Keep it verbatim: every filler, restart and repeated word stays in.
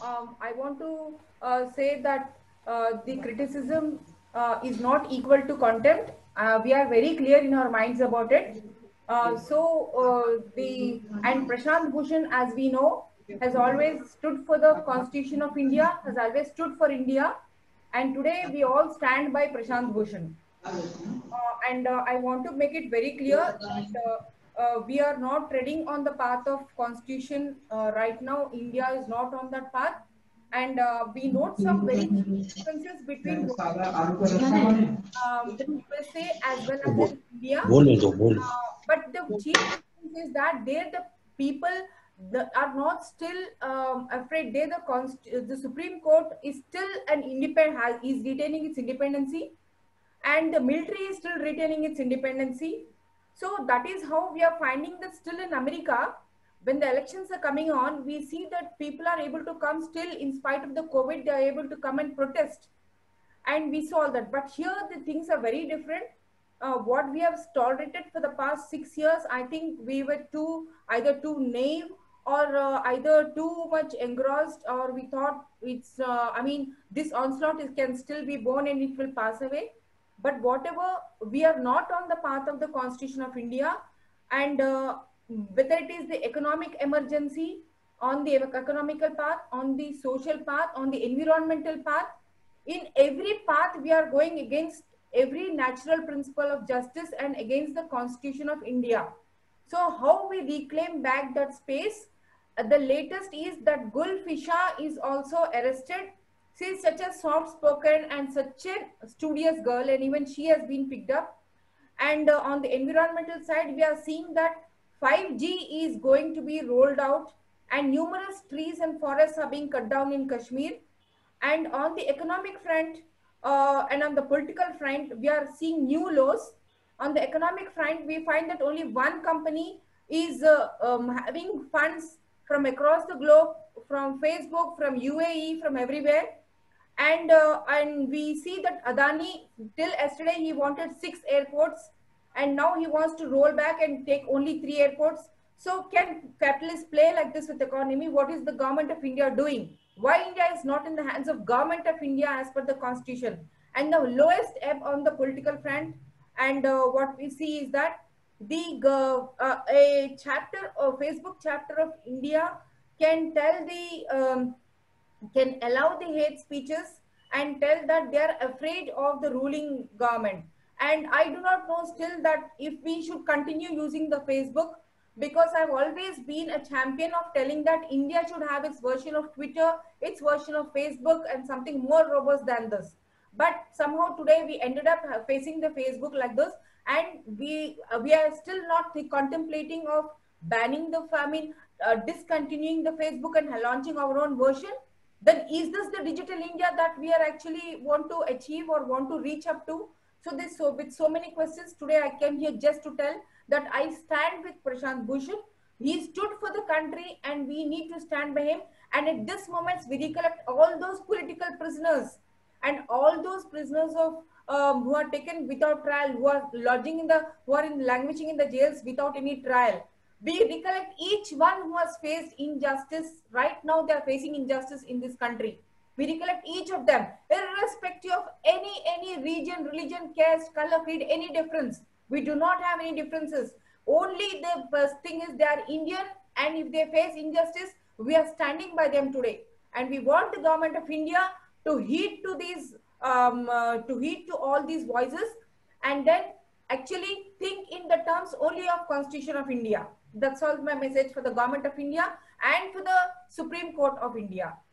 um, I want to uh, say that uh, the criticism uh, is not equal to contempt. Uh, we are very clear in our minds about it. Uh, so uh, the and Prashant Bhushan, as we know, has always stood for the Constitution of India, has always stood for India, and today we all stand by Prashant Bhushan. Uh, and uh, I want to make it very clear that uh, uh, we are not treading on the path of constitution uh, right now. India is not on that path, and uh, we note some very chief differences between um, U S A as well as in India. बोलने दो बोल Uh, but the chief difference is that there the people the, are not still um, afraid. They the const- the Supreme Court is still an independent has is retaining its independency, and the military is still retaining its independency. So that is how we are finding that still in America, when the elections are coming on, we see that people are able to come still in spite of the COVID, they are able to come and protest. And we saw that. But here the things are very different. Uh, what we have tolerated for the past six years, I think we were too either too naive or uh, either too much engrossed, or we thought it's, uh, I mean, this onslaught is, can still be born and it will pass away. But whatever, we are not on the path of the Constitution of India, and uh, whether it is the economic emergency, on the economical path, on the social path, on the environmental path, in every path we are going against every natural principle of justice and against the Constitution of India. So how we reclaim back that space? Uh, the latest is that Gul Fisha is also arrested. She is such a soft-spoken and such a studious girl, and even she has been picked up. And uh, on the environmental side, we are seeing that five G is going to be rolled out, and numerous trees and forests are being cut down in Kashmir. And on the economic front uh, and on the political front, we are seeing new laws. On the economic front, we find that only one company is uh, um, having funds from across the globe, from Facebook, from U A E, from everywhere. And uh, and we see that Adani, till yesterday he wanted six airports, and now he wants to roll back and take only three airports. So can capitalists play like this with economy? What is the government of India doing? Why India is not in the hands of government of India as per the constitution? And the lowest ebb on the political front, and uh, what we see is that the uh, a chapter or Facebook chapter of India can tell the um, can allow the hate speeches and tell that they are afraid of the ruling government. And I do not know still that if we should continue using the Facebook, because I've always been a champion of telling that India should have its version of Twitter, its version of Facebook, and something more robust than this. But somehow today we ended up facing the Facebook like this, and we uh, we are still not contemplating of banning the, I mean, uh, discontinuing the Facebook and launching our own version. Then is this the digital India that we are actually want to achieve or want to reach up to? So this, so with so many questions today, I came here just to tell that I stand with Prashant Bhushan. He stood for the country, and we need to stand by him. And at this moment, we recollect all those political prisoners and all those prisoners of um, who are taken without trial, who are lodging in the, who are in languishing in the jails without any trial. We recollect each one who has faced injustice. Right now, they are facing injustice in this country. We recollect each of them, irrespective of any any region, religion, caste, color, creed, any difference. We do not have any differences. Only the first thing is they are Indian, and if they face injustice, we are standing by them today. And we want the government of India to heed to these, um, uh, to heed to all these voices, and then actually think in the terms only of Constitution of India. That's all my message for the government of India and for the Supreme Court of India.